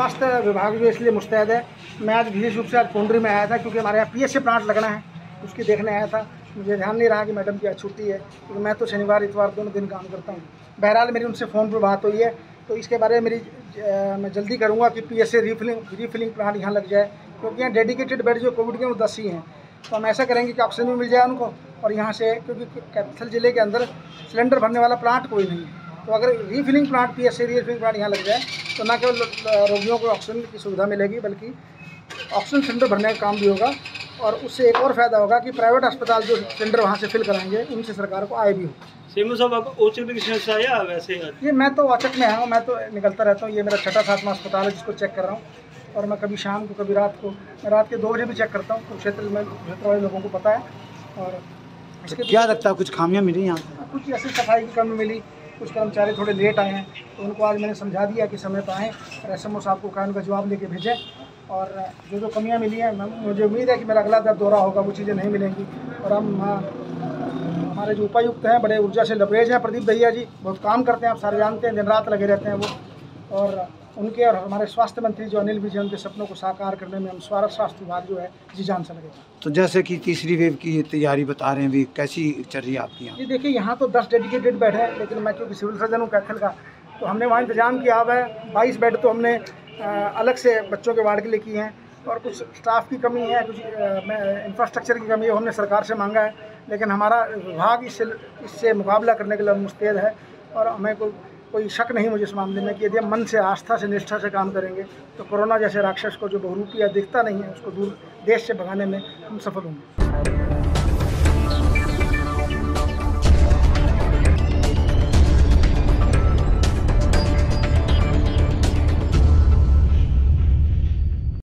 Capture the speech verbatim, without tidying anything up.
स्वास्थ्य विभाग जो इसलिए मुस्तैद है। मैं आज विशेष रूप से आज पौंडरी में आया था क्योंकि हमारे यहाँ पीएसए प्लांट लगना है, उसकी देखने आया था। मुझे ध्यान नहीं रहा कि मैडम की आज छुट्टी है, क्योंकि मैं तो शनिवार इतवार दोनों दिन काम करता हूँ। बहरहाल मेरी उनसे फ़ोन पर बात हुई है, तो इसके बारे में मेरी आ, मैं जल्दी करूँगा कि पीएसए रीफिलिंग रीफिलिंग प्लांट यहाँ लग जाए, क्योंकि यहाँ डेडिकेटेड बेड जो कोविड के वो दस ही हैं। तो हम ऐसा करेंगे कि ऑक्सीजन भी मिल जाए उनको, और यहाँ से क्योंकि कैपिटल ज़िले के अंदर सिलेंडर भरने वाला प्लांट कोई नहीं है, तो अगर refilling plant PSA refilling plant यहाँ लग जाए तो न केवल रोगियों को ऑक्सीजन की सुविधा मिलेगी, बल्कि ऑक्सीजन सिलेंडर भरने का काम भी होगा। और उससे एक और फ़ायदा होगा कि प्राइवेट अस्पताल जो सिलेंडर वहाँ से फिल कराएंगे उनसे सरकार को आय भी हो। सीएम साहब, आपको औचक की समस्या है या वैसे ही? ये मैं तो औचक में हूँ, मैं तो निकलता रहता हूँ। ये मेरा छठा सातवां अस्पताल है जिसको चेक कर रहा हूँ, और मैं कभी शाम को कभी रात को, मैं रात के दो बजे भी चेक करता हूँ। कुरुक्षेत्र में क्षेत्र वाले लोगों को पता है। और इसके क्या लगता है कुछ खामियां मिली यहाँ से? कुछ ऐसी सफाई की कमी मिली, कुछ कर्मचारी थोड़े लेट आए हैं, तो उनको आज मैंने समझा दिया कि समय पर आएँ और एस एम ओ साहब को कहा उनका जवाब लेके भेजें। और जो जो कमियां मिली हैं, मुझे उम्मीद है कि मेरा अगला दौरा होगा वो चीज़ें नहीं मिलेंगी। और हम हमारे जो उपायुक्त हैं बड़े ऊर्जा से लबरेज हैं, प्रदीप भैया जी बहुत काम करते हैं, आप सारे जानते हैं, दिन रात लगे रहते हैं वो। और उनके और हमारे स्वास्थ्य मंत्री जो अनिल विजय, उनके सपनों को साकार करने में हम स्वास्थ्य विभाग जो है जी जान से लगेगा। तो जैसे कि तीसरी वेव की तैयारी बता रहे हैं, भी कैसी चल रही है आपकी यहाँ? जी देखिए, यहाँ तो दस डेडिकेटेड बेड है, लेकिन मैं क्योंकि सिविल सर्जन हूँ कैथल का, तो हमने वहाँ इंतजाम किया हुआ है। बाईस बेड तो हमने अलग से बच्चों के वार्ड के लिए किए हैं, और कुछ स्टाफ की कमी है, कुछ इंफ्रास्ट्रक्चर की कमी है, हमने सरकार से मांगा है। लेकिन हमारा विभाग इससे इससे मुकाबला करने के लिए मुस्तैद है, और हमें कोई कोई शक नहीं मुझे इस मामले में कि यदि हम मन से, आस्था से, निष्ठा से काम करेंगे तो कोरोना जैसे राक्षस को जो बहुरूपी या दिखता नहीं है उसको दूर देश से भगाने में हम सफल होंगे।